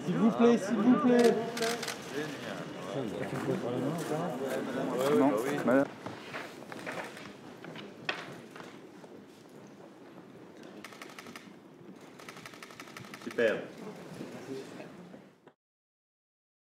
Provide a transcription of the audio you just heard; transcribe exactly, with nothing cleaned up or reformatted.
S'il vous plaît, s'il vous plaît. Non, madame. Super.